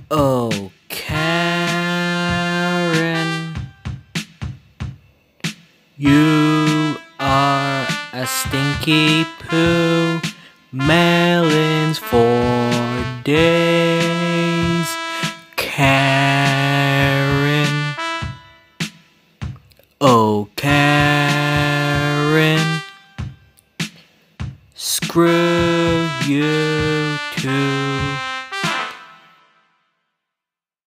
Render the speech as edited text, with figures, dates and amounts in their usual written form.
Oh, Karen, you are a stinky poo. Melons for days. Karen, oh, Karen, screw you.